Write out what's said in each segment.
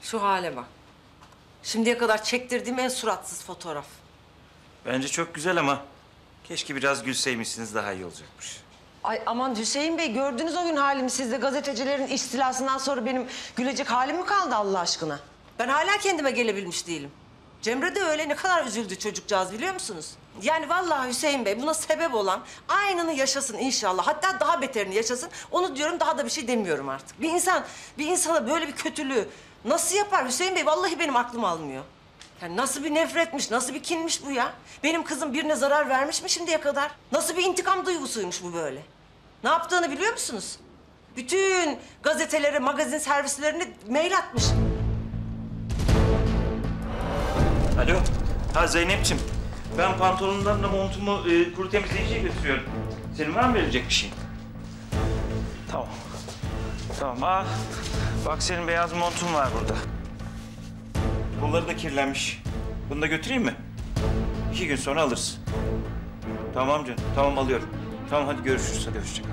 Şu hale bak. Şimdiye kadar çektirdiğim en suratsız fotoğraf. Bence çok güzel ama keşke biraz gülseymişsiniz, daha iyi olacakmış. Ay aman Hüseyin Bey, gördünüz o gün halimi. Siz de gazetecilerin istilasından sonra benim gülecek halim mi kaldı Allah aşkına? Ben hala kendime gelebilmiş değilim. Cemre de öyle, ne kadar üzüldü çocukcağız biliyor musunuz? Yani vallahi Hüseyin Bey, buna sebep olan aynını yaşasın inşallah. Hatta daha beterini yaşasın. Onu diyorum, daha da bir şey demiyorum artık. Bir insana böyle bir kötülüğü nasıl yapar Hüseyin Bey? Vallahi benim aklım almıyor. Yani nasıl bir nefretmiş, nasıl bir kinmiş bu ya? Benim kızım birine zarar vermiş mi şimdiye kadar? Nasıl bir intikam duygusuymuş bu böyle? Ne yaptığını biliyor musunuz? Bütün gazetelere, magazin servislerine mail atmış. Alo. Ha Zeynep'ciğim. Ben pantolonumdan da montumu kuru temizleyiciye götürüyorum. Senin var mı verecek bir şey? Tamam. Tamam. Aa, bak senin beyaz montun var burada. Kolları da kirlenmiş. Bunu da götüreyim mi? 2 gün sonra alırız. Tamam canım. Tamam alıyorum. Tamam hadi görüşürüz. Hadi hoşça kal.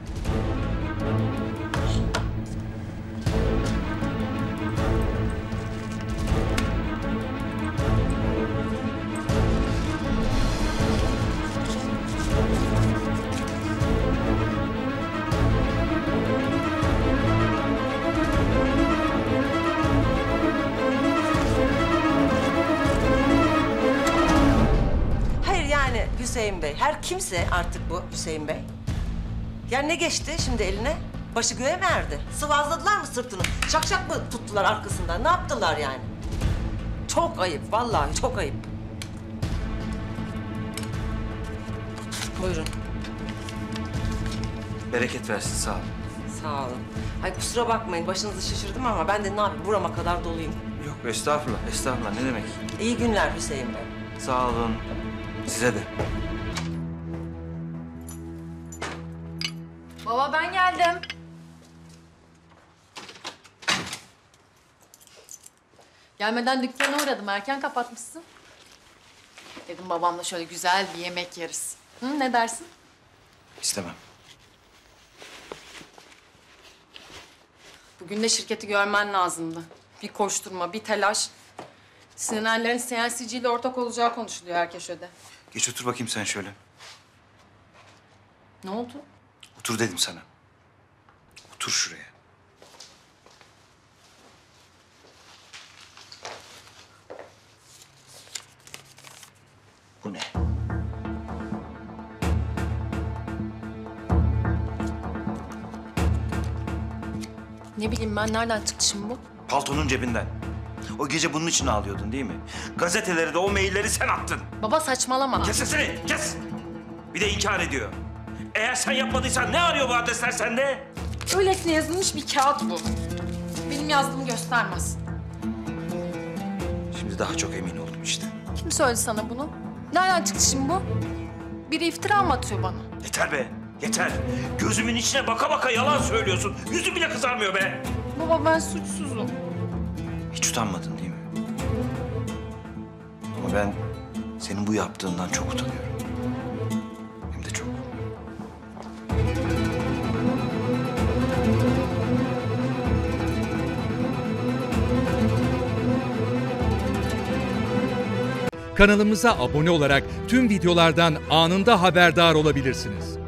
Hüseyin Bey, her kimse artık bu Hüseyin Bey. Yani ne geçti şimdi eline? Başı göğe mi erdi? Sıvazladılar mı sırtını? Şak şak mı tuttular arkasından? Ne yaptılar yani? Çok ayıp, vallahi çok ayıp. Buyurun. Bereket versin, sağ ol. Sağ olun. Ay kusura bakmayın, başınızı şaşırdım ama ben de ne yapayım, burama kadar doluyum. Yok estağfurullah, estağfurullah. Ne demek? İyi günler Hüseyin Bey. Sağ olun. Size de. Baba ben geldim. Gelmeden dükkana uğradım. Erken kapatmışsın. Dedim babamla şöyle güzel bir yemek yeriz. Hı, ne dersin? İstemem. Bugün de şirketi görmen lazımdı. Bir koşturma, bir telaş. Sinerlerin CNC'ci ile ortak olacağı konuşuluyor her köşede. Geç otur bakayım sen şöyle. Ne oldu? Otur dedim sana. Otur şuraya. Bu ne? Ne bileyim ben, nereden çıktı şimdi bu? Paltonun cebinden. O gece bunun için ağlıyordun değil mi? Gazetelere de o mailleri sen attın. Baba saçmalama. Kes sesini, kes! Bir de inkar ediyor. Eğer sen yapmadıysan ne arıyor bu adresler sende? Öylesine yazılmış bir kağıt bu. Benim yazdığımı göstermez. Şimdi daha çok emin oldum işte. Kim söyledi sana bunu? Nereden çıktı şimdi bu? Biri iftira mı atıyor bana? Yeter be, yeter. Gözümün içine baka baka yalan söylüyorsun. Yüzüm bile kızarmıyor be. Baba ben suçsuzum. Hiç utanmadın değil mi? Ama ben senin bu yaptığından çok utanıyorum. Hem de çok. Kanalımıza abone olarak tüm videolardan anında haberdar olabilirsiniz.